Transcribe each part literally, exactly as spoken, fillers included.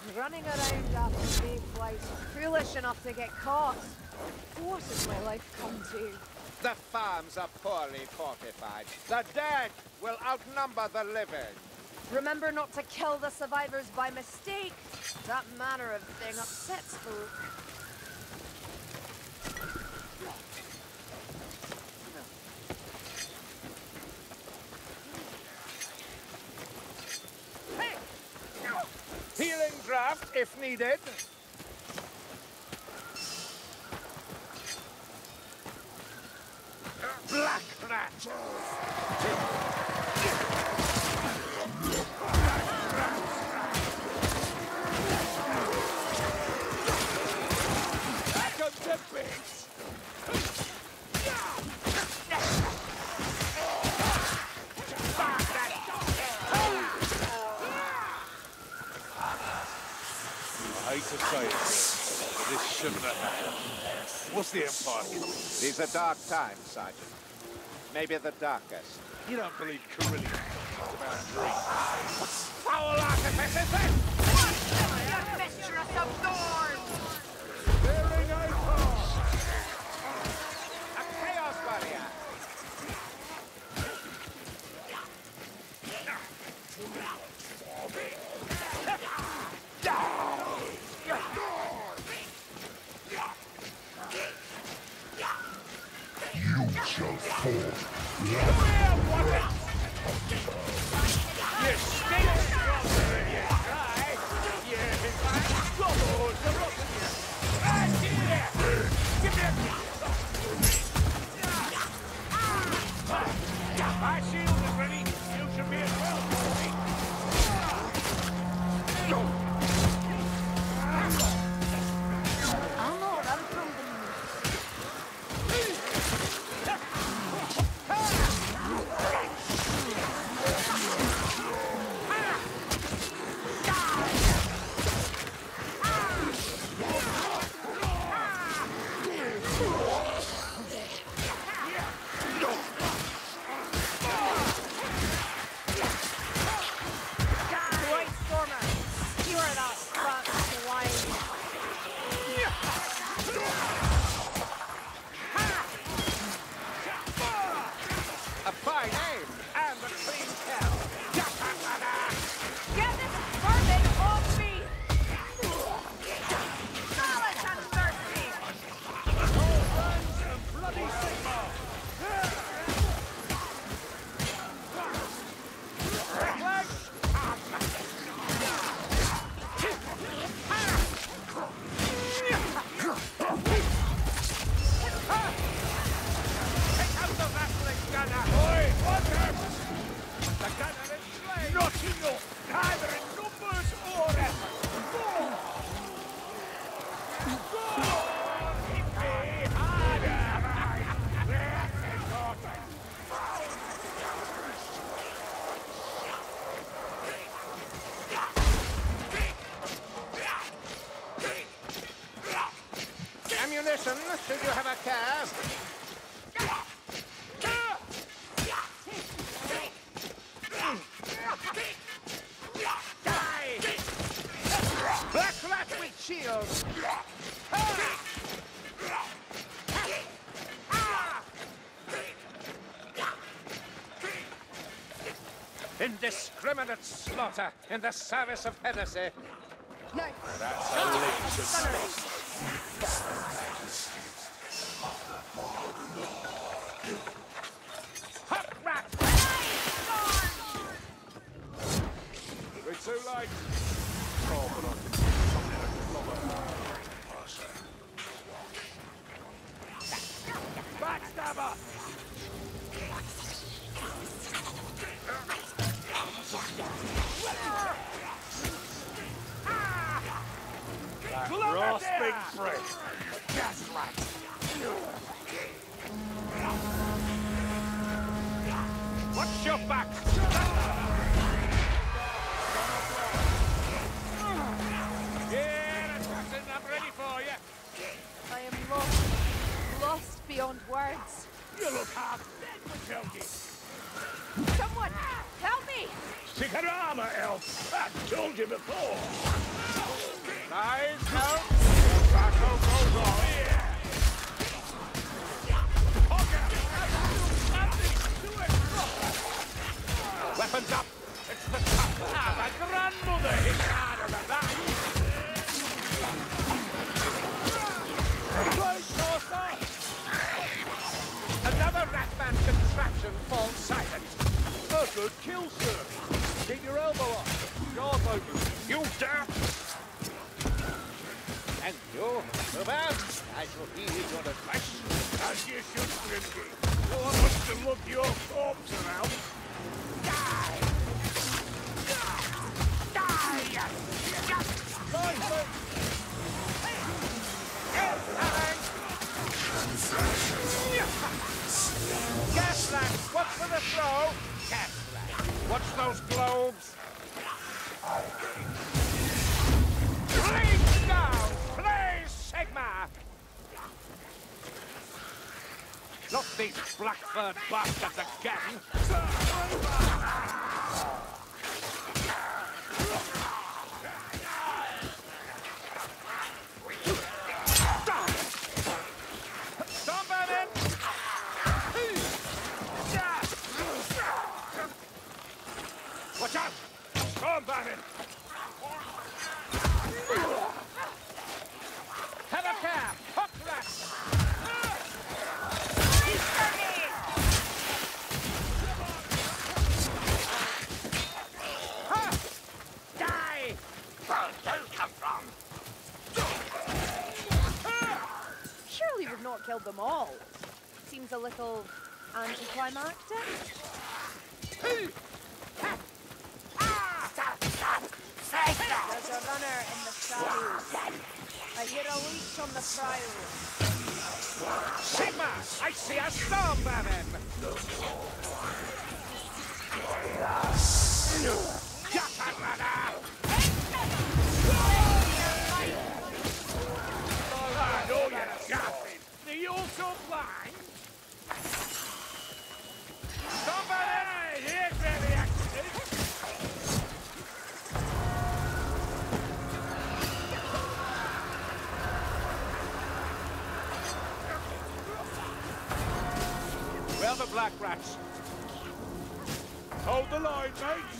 running around after mayflies, foolish enough to get caught. What has my life come to? The farms are poorly fortified. The dead will outnumber the living. Remember not to kill the survivors by mistake. That manner of thing upsets folk. Healing draft if needed. Black rat. Back up to base. I hate to say it, but this shouldn't have happened. What's the Empire? These are dark times, Sergeant. Maybe the darkest. You don't believe Carillion talks about dreams. Foul artifice is this? You mistress of thorns! Bearing Icon! A Chaos Warrior! You shall fall. You stink stronger than you try! You double the rock! Right here! Give me a... My shield is ready! You should be as well for me! I'm not run from them. A fine aim and a clean kill! Get this vermin off me! Malice and mercy! All guns and bloody Sigmar! Take out the vassalic gunner! Oi, water! The gunner is slain! Not enough! Neither in numbers or effort! Go! Go! Hit me harder! That's important! Ammunition, should you have a care? Die! Black rat with shield! Indiscriminate slaughter in the service of heresy. No! That's how Lee should be. Hot rat! We're too late. Oh, but I can Backstabber! That grasping friend. Gaslight! Watch your back! Here, assassin, I'm ready for you! I am lost. Lost beyond words. You look half dead, Matilda! Someone! Help me! Stick her armor, elf! I told you before! Lies out. Battle goes on. Weapons up! It's the tough! Ah, my grandmother hit harder than that! Close, saucer! Another Ratman contraption falls silent. A good kill, sir. Keep your elbow up. Jaws open. You dare! And you, Ruben, I shall heed your advice. As you should, Grimsby. No one wants to look your corpse around. Die! Die! Right, sir. Gasland, what's for the throw? Gasland, watch those globes. Please down! Please, Sigma! Not these black-furred bastards again! Somebody! Watch out! Storm Baron! Have a care! Hot rats! Ha! Die! Where do you come from? Surely we've not killed them all. Seems a little anticlimactic. There's a runner in the shadows. I hear a leech on the prowl. Sigma! I see a storm baron! Yakarada! I know you're gaffing. Are you also blind? Somebody! Here's where the action is! Where are the black rats? Hold the line, mate.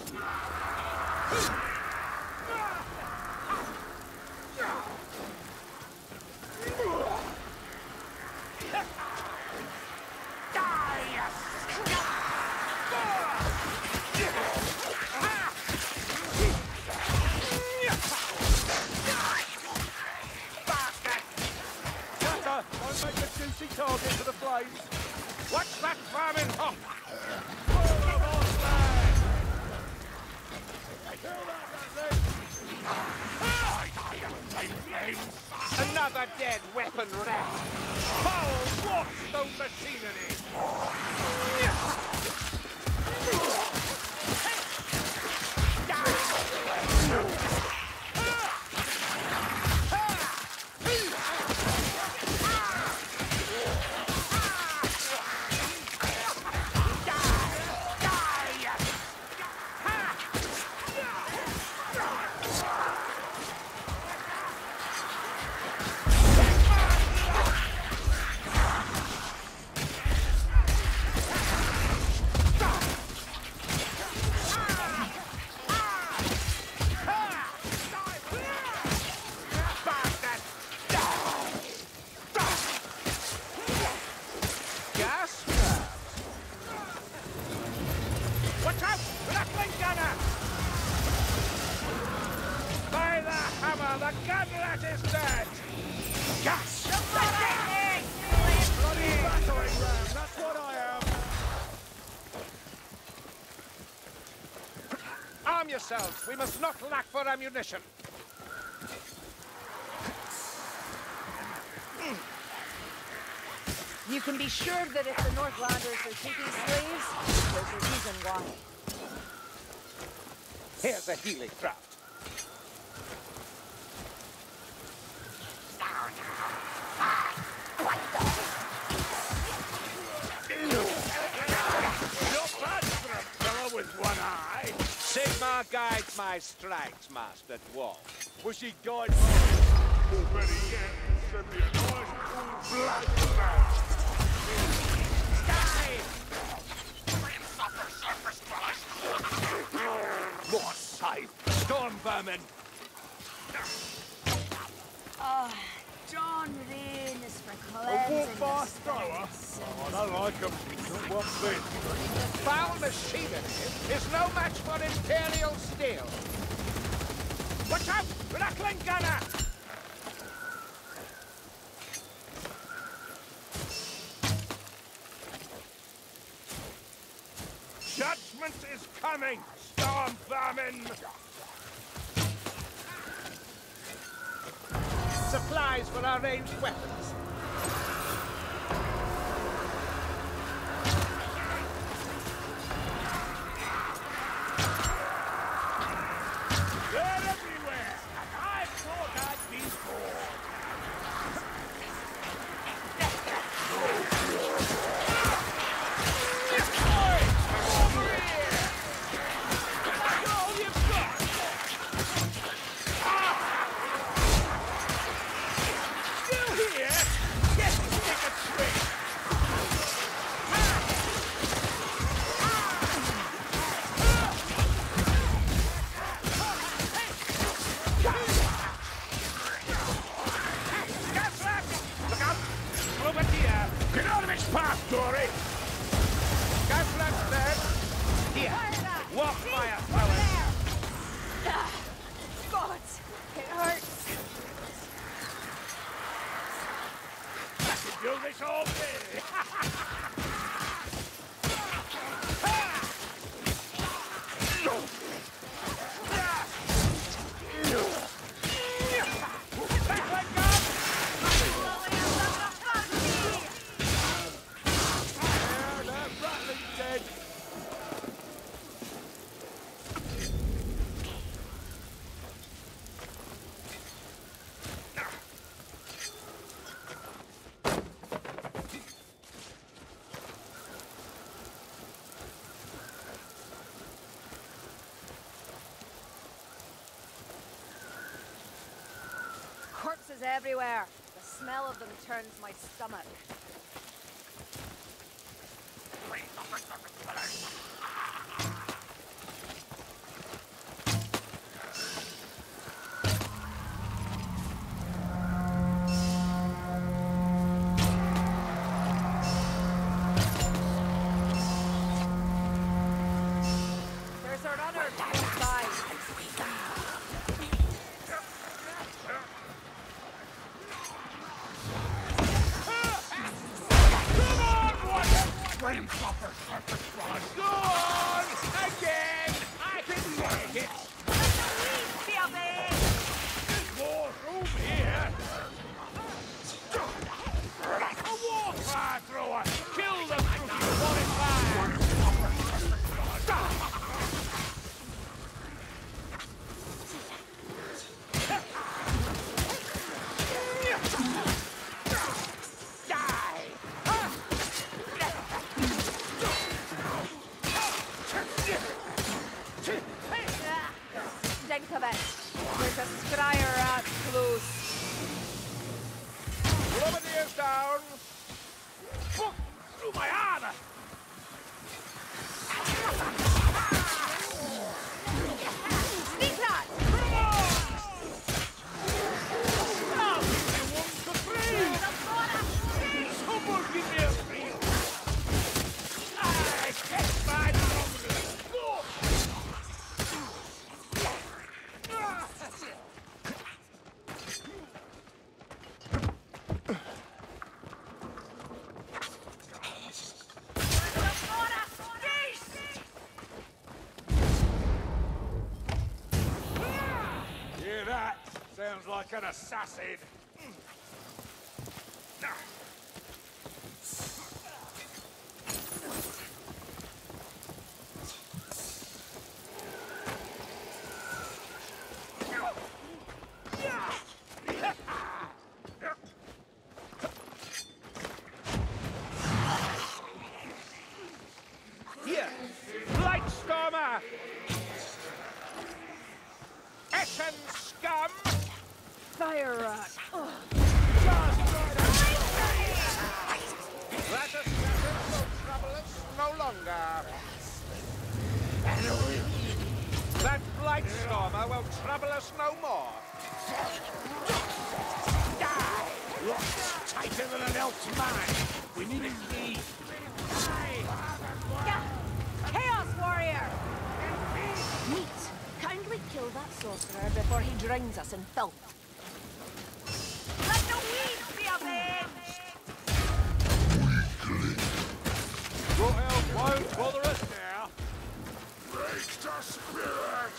Cutter, don't make a juicy target for the flames. Watch that vermin hop! Another dead weapon rat! Foul, watch the machinery! Watch out! Rattling gunner! By the hammer, the gunrat is dead! Gas! Bloody battering ram, that's what I am! Arm yourselves, we must not lack for ammunition. You can be sure that if the Northlanders are taking slaves, there's a reason why. Here's a healing draught. Not bad for a fellow with one eye. Sigmar guides my strikes, Master Dwarf? Will she guide Or better yet, send me a nice full black man. More safe! Storm vermin! Oh, John Rain is for A cleansing walk by the thrower? spirits. Oh, I don't like them. Not one bit. Foul machinery is no match for Imperial steel! Watch out! Rattling gunner! Judgment is coming, storm vermin! Supplies for our ranged weapons. They're everywhere, and I thought I'd be bored. Get out of his path, Dory! Gaslam's dead. Here, walk fire throwers. Ah, God, it hurts. I can do this all day! Corpses everywhere. The smell of them turns my stomach. There's our runner close by. Flamethrower, Serpent Rod! Go on! Again! I can take it! There's more room here! A war fire thrower! Kill them through your wallet fire! Stink of it. There's a scryer rat close. Bombardiers down! Fuck through my armor! Sneak that! I'll give you one for free! Someone give me a free! I get my problem! Go! Hear that? Sounds like an assassin. Here! Lightstormer! fire rat. Ugh. Let us will trouble us no longer. That blight stormer will trouble us no more. Die! Tighter than an elf's mind. We need a key. Yeah. Chaos warrior! Neat. Kindly kill that sorcerer before he drowns us in filth. Let the weeds be avenged! Your help won't bother us now. Break the spirit!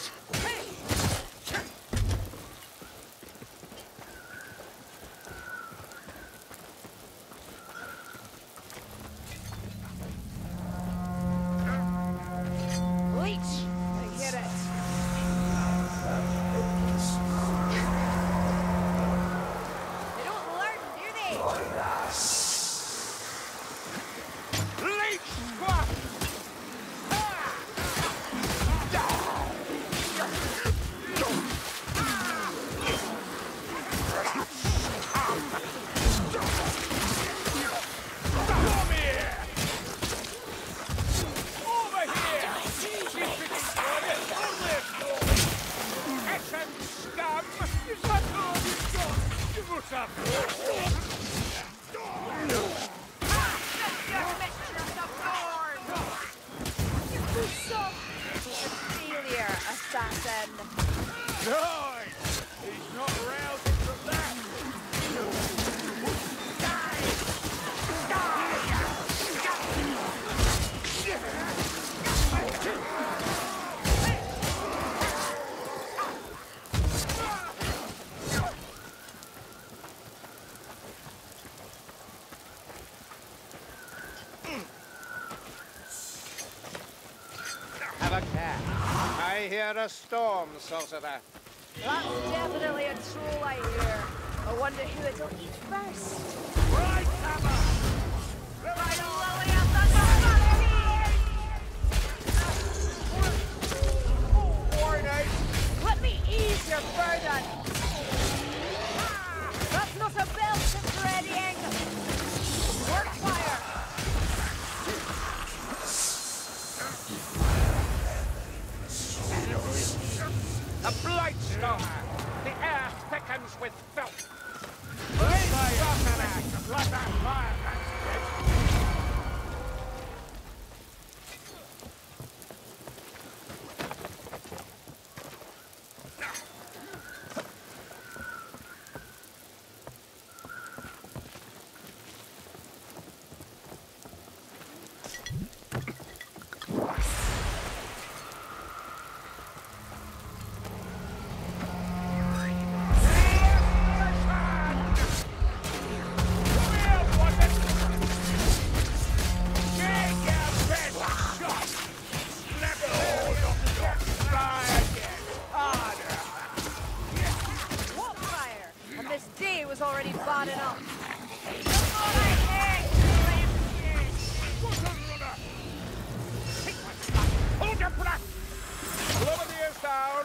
Leech! I get it. They don't learn, do they? Leech squat! Come here! Over here! Easy picking for you! Excellent scum! Is that all you've got? Give us up! Your mistress of thorns! You soft failure, assassin! Nice! He's not rousing from that! Have a care. I hear a storm, sorcerer. That's definitely a troll I hear. I wonder who it'll eat first. Right, hammer! Right, Lily of the Gods! Warning! Let me ease your burden! That's not a belt it's readying! Work fire! A blight stormer! The air thickens with filth! Fire! Let that fire! What fire? And this day was already bad enough. Hold your breath! Lower the ears down!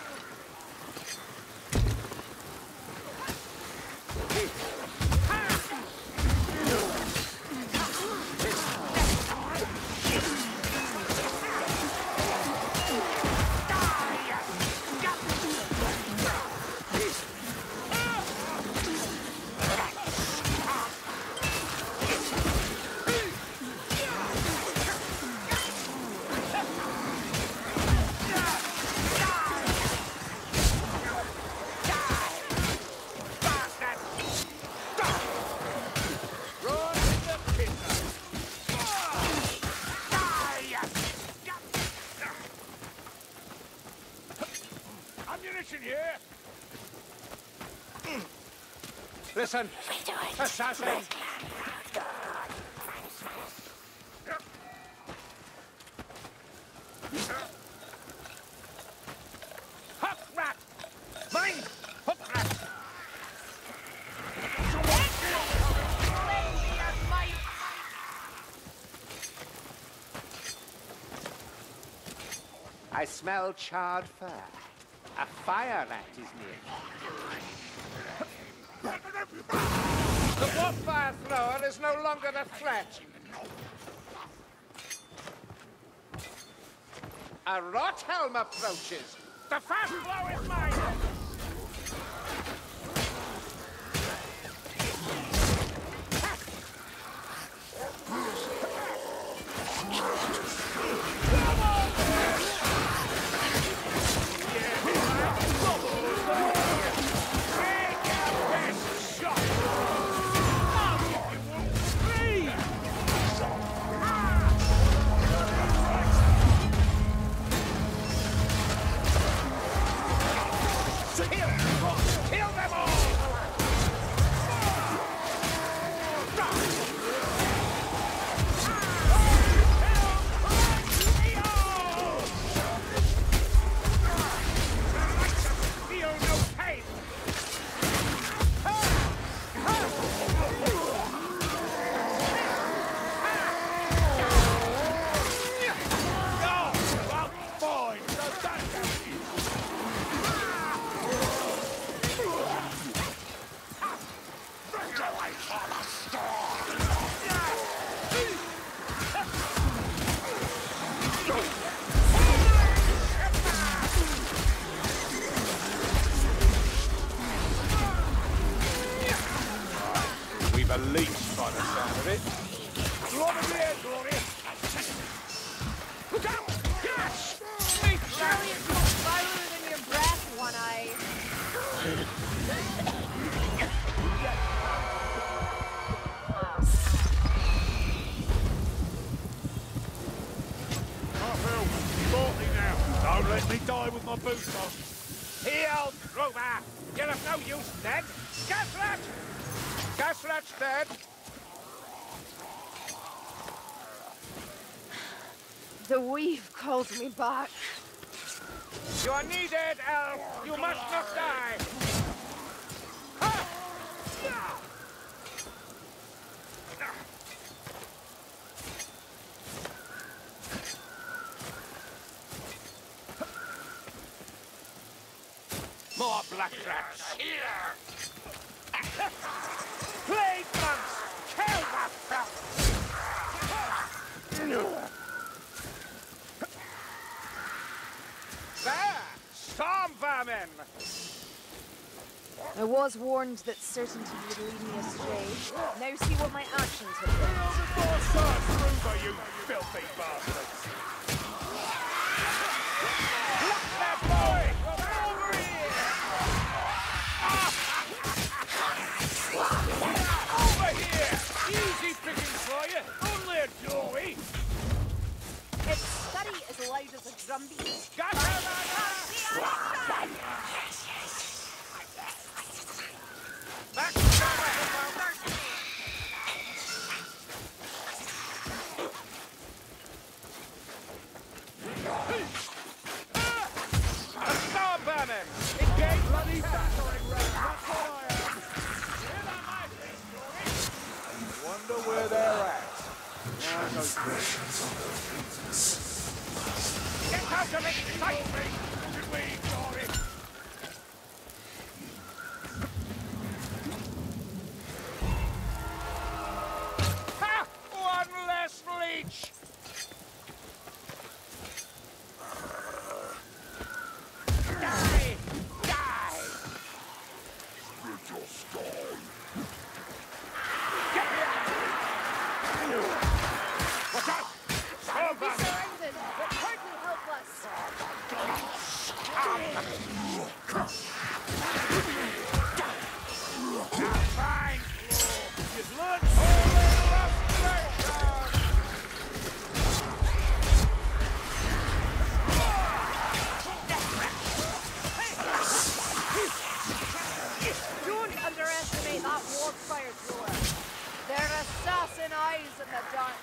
Ammunition here! Listen, assassin! Hook rat! Mind! Hook rat! I smell charred fur. A fire rat is near. no longer the threat. A Rothelm approaches. The fast flow is mine. A leech by the sound of it. Glory, glory. Look out! Yes! Leech, Surely it's more violent than your breath, One Eye. Carfell, fought me now. Don't let me die with my boots on. Heal, Grover. You're of no use, dead. Gasrat! Gasrat's dead. The weave calls me back. You are needed, Elf. You must not die. Ha! More black rats. Here! Plague monks! Kill that crap! There! Storm vermin! I was warned that certainty would lead me astray. Now see what my actions have been. Through you filthy bastards! Look that boy! Over here! Over here! Easy pickings for you! Only a doorway! Its study as loud as a drumbeat. Got her! Back to cover! A star vermin! Engage bloody battering ram! That's what I am! Hear that, my friend? Wonder where they're at. I know. Get out of it! Fight me! Should we ignore it? Ha! One less leech! Die! Die! Get here! Watch out! I'll be surrounded, but hardly helpless. Fine, you've learned all the rough breakdown. Don't underestimate that warp fire thrower. They're assassin eyes in the dark.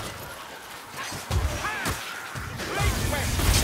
Leech whip!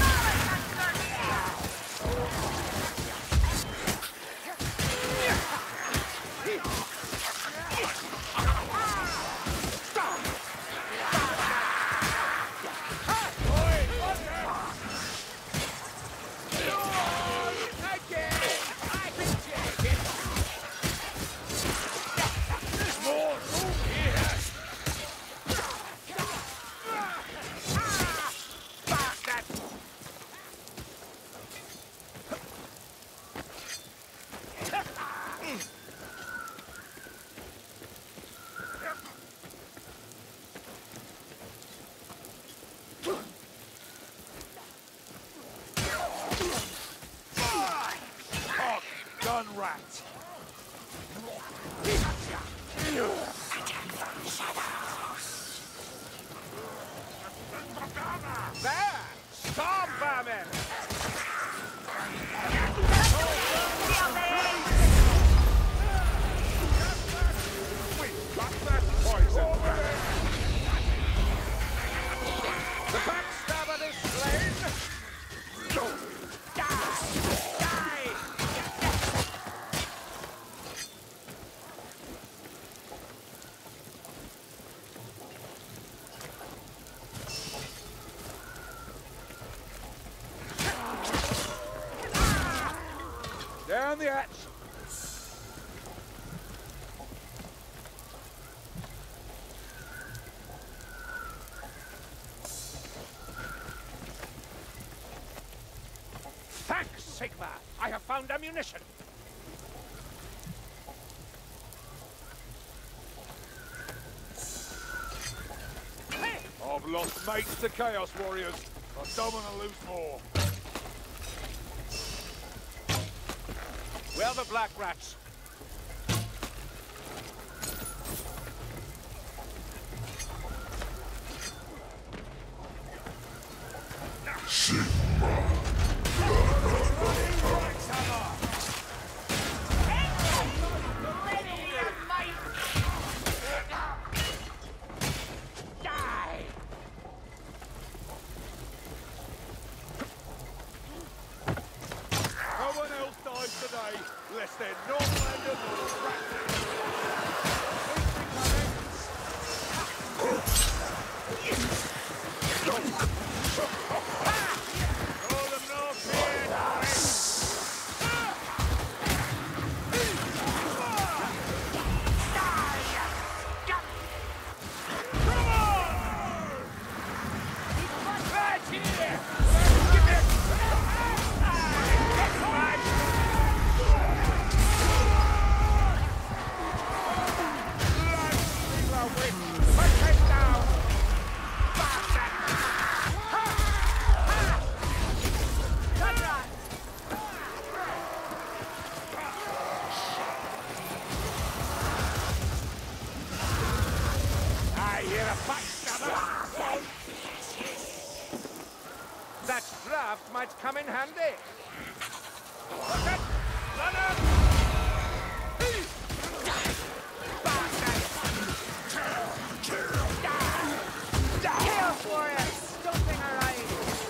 There! Storm vermin! We've got that poison vermin! The backstabber is slain! Die! Die! Down the hatch! Thanks, Sigma! I have found ammunition! I've lost mates to Chaos Warriors. I don't want to lose more. Where are the black rats? Today, lest they're Northlanders or rats. That draft might come in handy. Look it! Run up! Chaos Warriors, stomping around.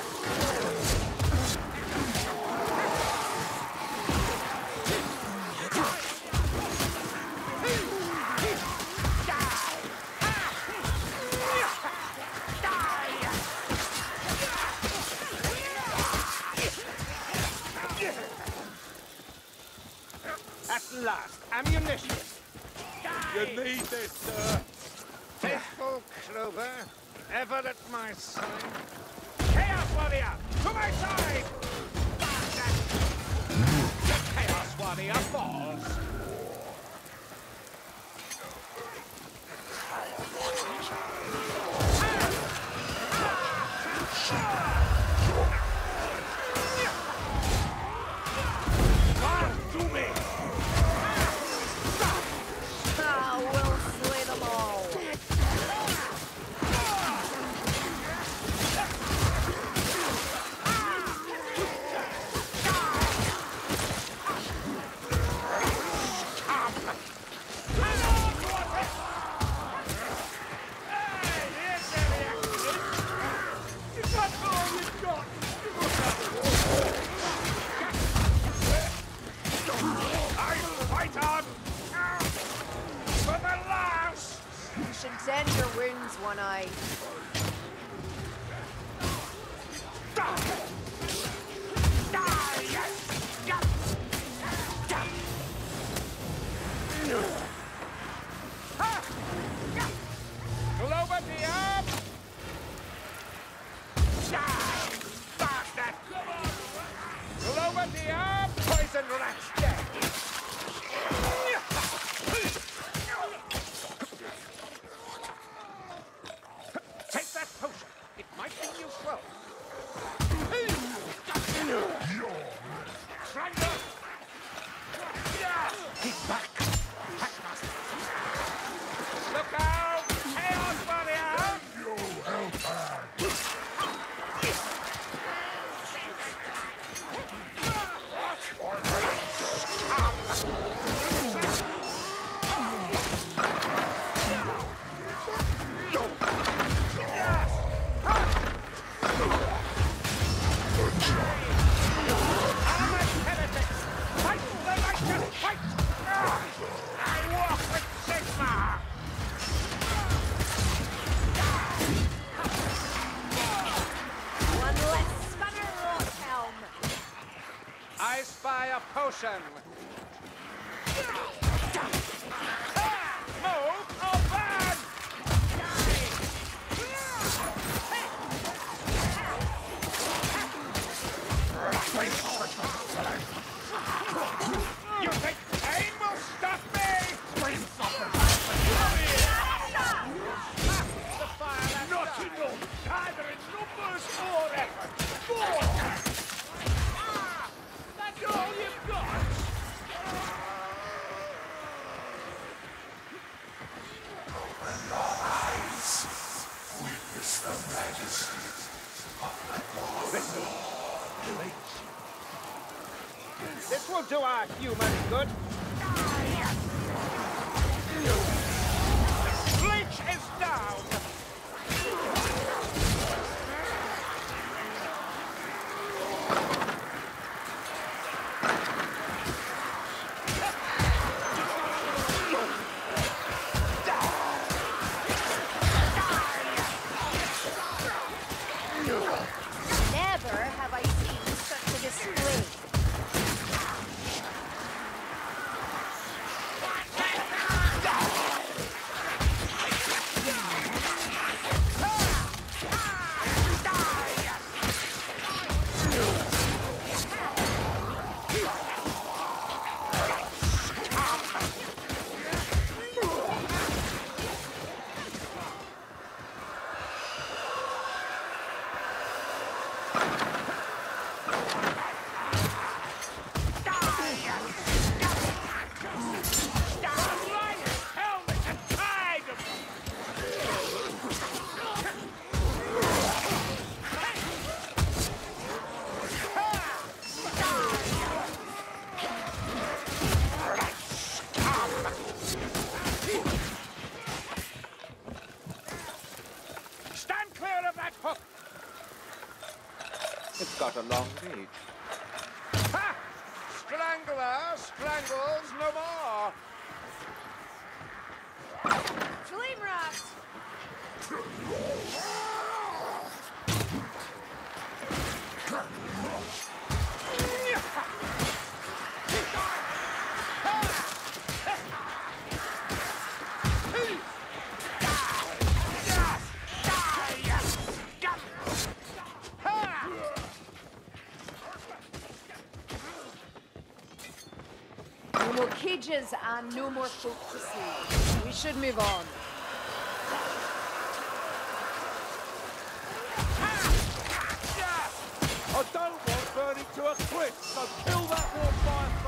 At last, ammunition. You need this, sir. Faithful Clover, ever at my side. Chaos Warrior, to my side! The Chaos Warrior falls. Run to me! Ah, we'll slay them all. You should tend your wounds, One Eye. Clover the up! Bastard! Clover the up! Poison rats dead! Take that potion. It might be useful. Triangle! Yes! Keep back! Look out! Chaos warrior! You helper! One less spanner, Rothelm. I spy a potion. Move or burn! You think pain will stop me? The fire has Not died. enough! Either in numbers or effort! More! That's all you've got? This will do our humans good. The Bleach is down! Never have I seen such a display. Stand clear of that hook! It's got a long reach. Ha! Strangler strangles no more! Flame rat! No more cages and no more folk to see. We should move on. I don't want burning to a crisp, so kill that warfire